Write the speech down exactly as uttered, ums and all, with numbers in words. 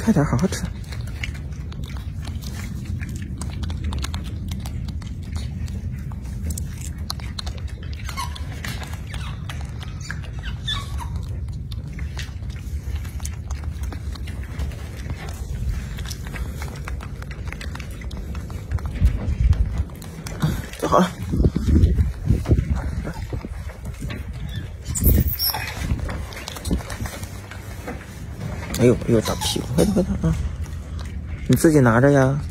快点，好好吃。走好了。哎呦，又长屁股，快点快点啊！你自己拿着呀。